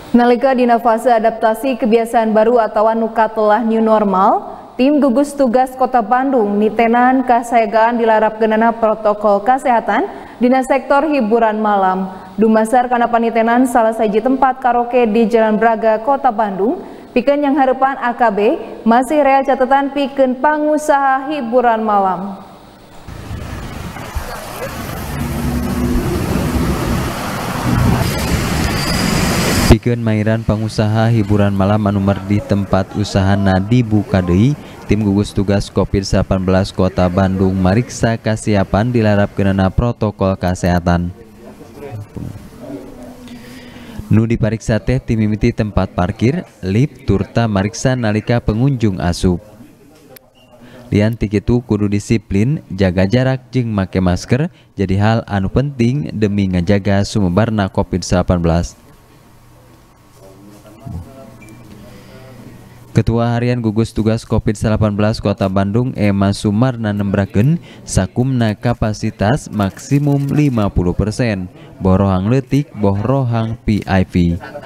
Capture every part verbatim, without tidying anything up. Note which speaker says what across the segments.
Speaker 1: Nalika dina fase adaptasi kebiasaan baru atau anu katelah new normal, tim gugus tugas Kota Bandung nitenan kasayagaan dilarapkeunana protokol kesehatan dina sektor hiburan malam. Dumasar kana panitenan salah saji tempat karaoke di Jalan Braga, Kota Bandung, pikeun yang harapan A K B masih rea catatan pikeun pangusaha hiburan malam.
Speaker 2: Pikeun mairan pangusaha hiburan malam anu di tempat usahana dibuka deui, tim gugus tugas COVID delapan belas Kota Bandung mariksa kasiapan dilarapkeunana protokol kesehatan. Nu dipariksa teh timimiti tempat parkir, lift, turta mariksa nalika pengunjung asup. Lian ti kitu kudu disiplin, jaga jarak jeung make masker jadi hal anu penting demi ngajaga sumebarna COVID delapan belas. Ketua Harian Gugus Tugas COVID delapan belas Kota Bandung Emma Sumarna nembrakeun sakumna kapasitas maksimum lima puluh persen, borohang leutik borohang V I P.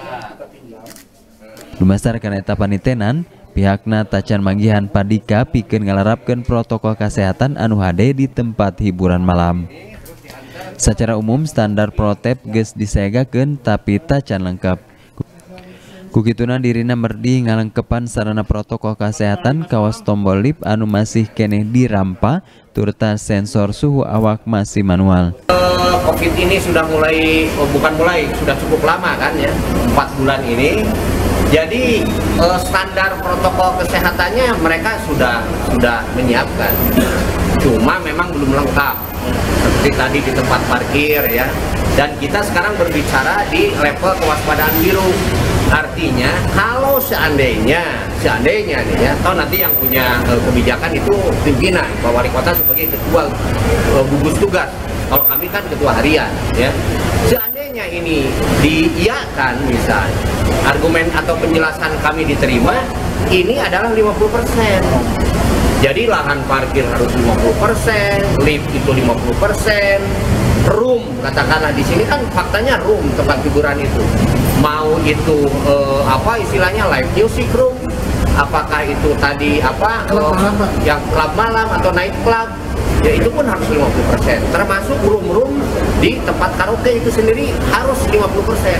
Speaker 2: Dumasar kana eta panitenan, pihakna tacan manggihan padika pikeun ngalarapkeun protokol kesehatan anu hade di tempat hiburan malam. Secara umum standar protep geus disegakeun tapi tacan lengkap. Kukituna dirina merdi ngalengkepan sarana protokol kesehatan kawas tombol lift anu masih keneh dirampa turta sensor suhu awak masih manual.
Speaker 3: Covid ini sudah mulai, oh bukan mulai, sudah cukup lama kan ya, empat bulan ini. Jadi eh, standar protokol kesehatannya mereka sudah sudah menyiapkan. Cuma memang belum lengkap. Seperti tadi di tempat parkir ya. Dan kita sekarang berbicara di level kewaspadaan biru. Artinya kalau seandainya seandainya nih ya, atau nanti yang punya uh, kebijakan itu pimpinan, Pak Wali Kota sebagai ketua uh, gugus tugas. Kalau kami kan ketua harian ya. Seandainya ini diiyakan misalnya, argumen atau penjelasan kami diterima, ini adalah lima puluh persen. Jadi lahan parkir harus lima puluh persen, lift itu lima puluh persen, room katakanlah di sini kan faktanya room tempat hiburan itu. Mau itu eh, apa istilahnya live music room, apakah itu tadi apa eh, yang klub malam atau night club, ya itu pun harus lima puluh persen. Termasuk room-room di tempat karaoke itu sendiri harus lima puluh persen.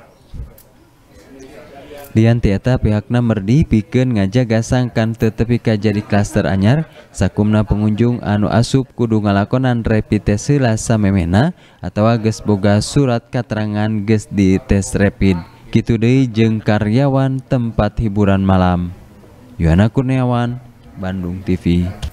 Speaker 2: Lian tieta pihakna merdi pikeun ngajaga sangkan teu tepi ka jadi klaster anyar, sakumna pengunjung anu asup kudu ngalakonan rapid test heula samemehna atawa geus boga surat katerangan geus di tes rapid. Kitu deui jeung karyawan tempat hiburan malam. Yohana Kurniawan, Bandung T V.